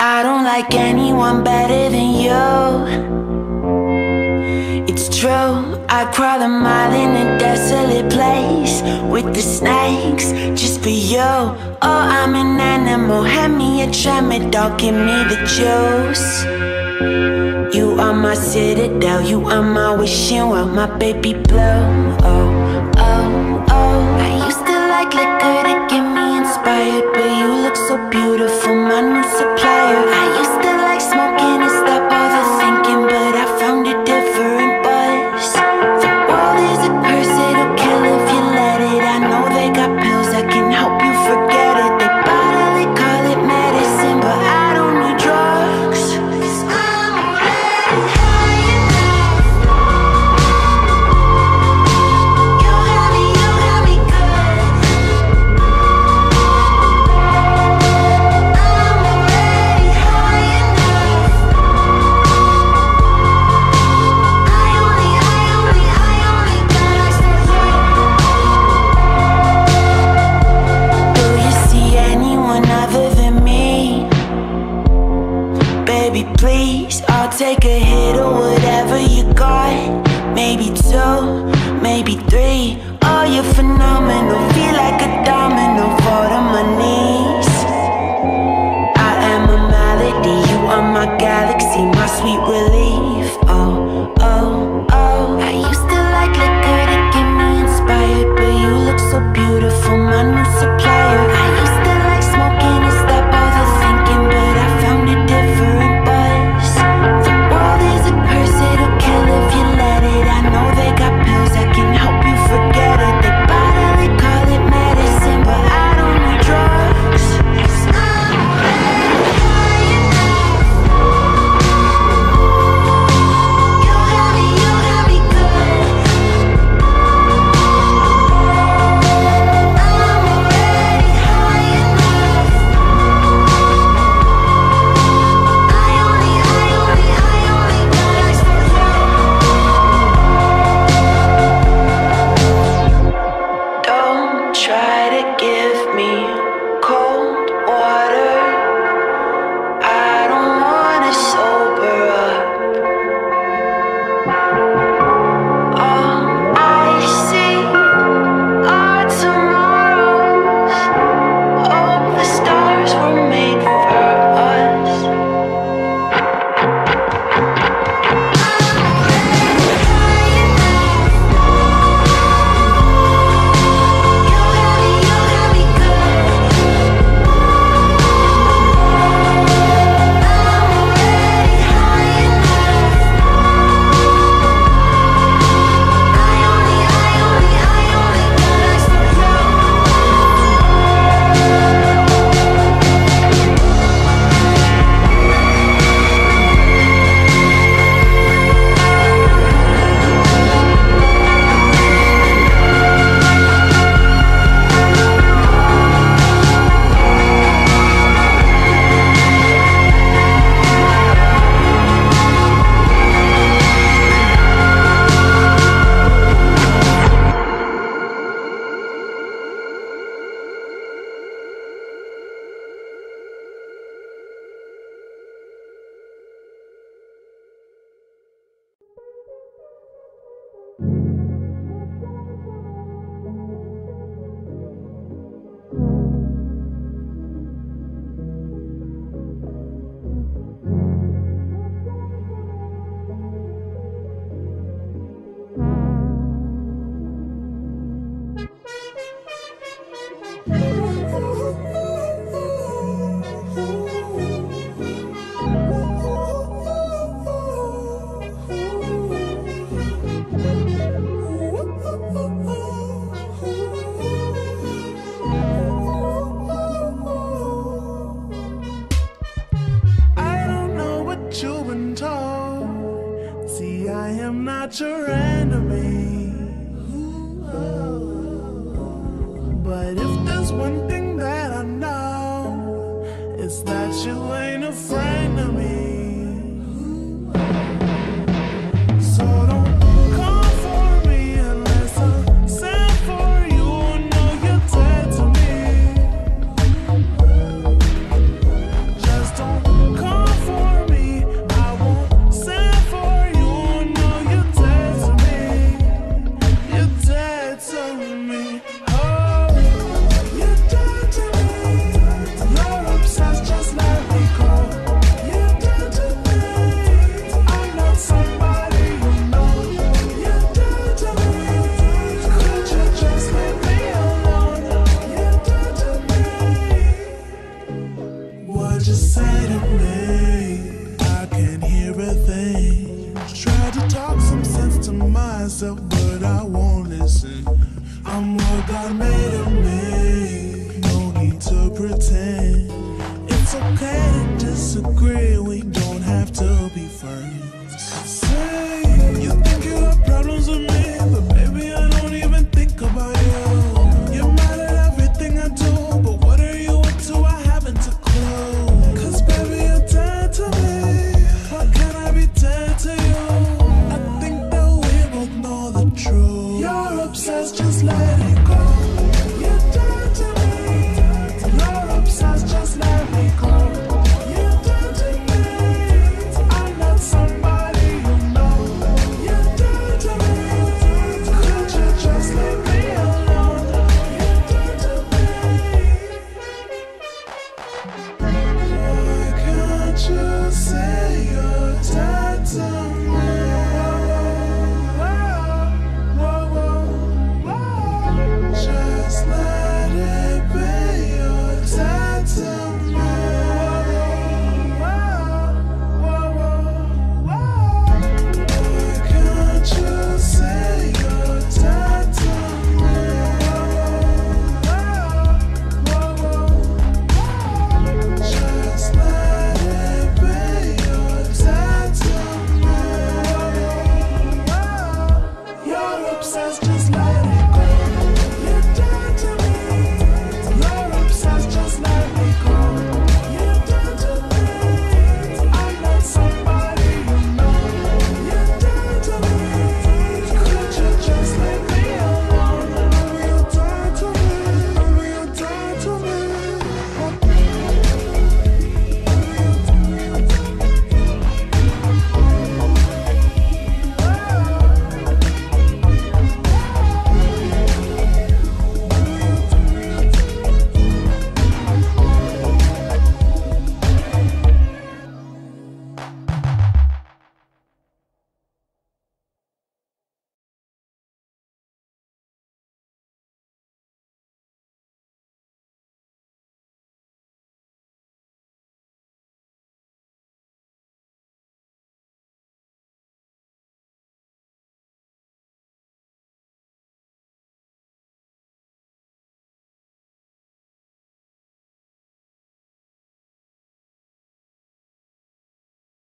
I don't like anyone better than you. It's true, I crawl a mile in a desolate place with the snakes just for you. Oh, I'm an animal, hand me a tramadol, give me the juice. You are my citadel, you are my wishing well, my baby blue. Oh, oh, oh. I used to like liquor to get me inspired, but you look so beautiful, my new supplier. I used to like smoking and stop all the thinking, but I found a different buzz. The world is a curse, it'll kill if you let it. I know they got pills that can help you forget it. They bottle it, call it medicine, but I don't need drugs, 'cause I'm already high enough. You got me good. I'm already high enough. I only got eyes for you. Do you see anyone other than me? Baby, please, I'll take a hit of whatever you got. Maybe two, maybe three. Oh, you're phenomenal, feel like a domino, fall to my knees. I am a melody, you are my galaxy, my sweet relief. Oh, oh, oh. I used to like liquor to get me inspired, but you look so beautiful, my new supplier. I used to like smoking and stop all the thinking, but I found a different buzz. The world is a curse, it'll kill if you let it. I know they got pills that can help you forget it. They bottle it, call it medicine, but I don't need drugs, 'cause I'm already high enough. You got me good. I'm already high enough. I only got eyes for you. Don't try to give me cold water, I don't wanna sober up. All I see are tomorrows. Oh, the stars were made for us. I'm already high enough. You got me good. I'm already high enough. I only got eyes for you. I don't know what you've been told. See, I am not your enemy. But if there's one thing that I know, it's that you ain't